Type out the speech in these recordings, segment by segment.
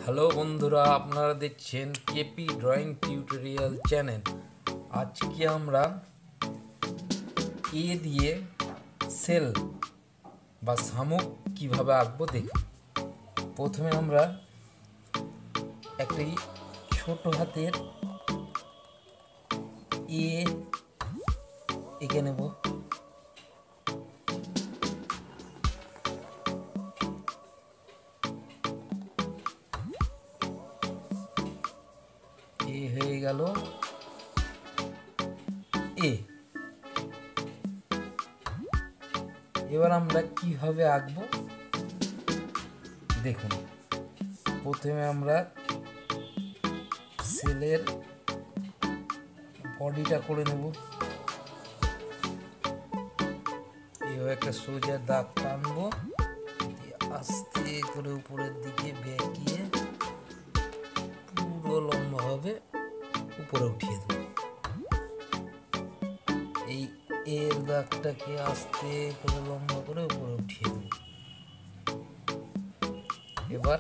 Hello বন্ধুরা, আপনারা দেখছেন কেপি ড্রয়িং টিউটোরিয়াল চ্যানেল। আজকে আমরা এ দিয়ে সেল বা শামুক কিভাবে আঁকবো দেখুন। প্রথমে আমরা একটি ছোট হাতের এ এঁকে নেব। এ হয়ে গেল এ। এবার আমরা কিভাবে আঁকবো দেখুন। প্রথমে আমরা সেলের বডিটা করে নেব। এইভাবে একটা সোজা দাগ টানবো, আস্তে করে উপরের দিকে বেঁকিয়ে পুরো লম্বাভাবে উপরে উঠিয়ে দেব। এই এর দাগটাকে আস্তে করে লম্বা করে উপরে উঠিয়ে দেব। এবার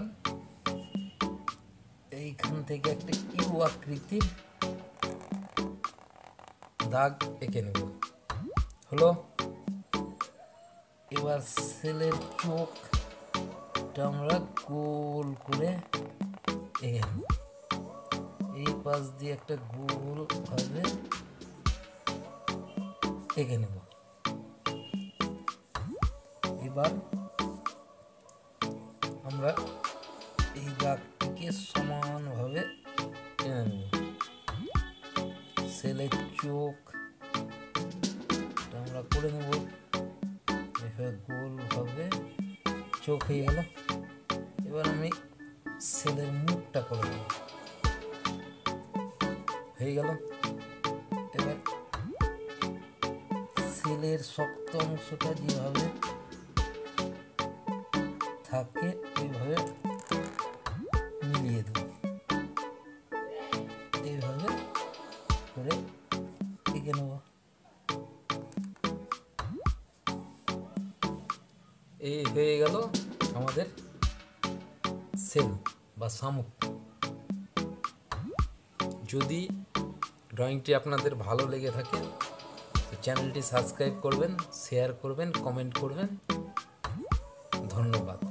এইখান থেকে একটা ইউ আকৃতির দাগ এঁকে নেব। হলো। এবার সেলের চোখটা আমরা গোল করে এঁকে নেব। এই পাশ দিয়ে একটা গোল ভাবে এঁকে নেব। এবার আমরা এই দাগটিকে সমানভাবে টেনে নেব। সেলের চোখ আমরা করে নেব। এভাবে গোলভাবে চোখ হয়ে গেল। এবার আমি সেলের মুখটা করে নেব। হয়ে গেল। এবার সেলের শক্ত অংশটা যেভাবে থাকে এইভাবে মিলিয়ে দেব। এইভাবে করে এঁকে নেব। এই হয়ে গেল আমাদের সেল বা শামুক। যদি ড্রয়িংটি আপনাদের ভালো লেগে থাকে তো চ্যানেলটি সাবস্ক্রাইব করবেন, শেয়ার করবেন, কমেন্ট করবেন। ধন্যবাদ।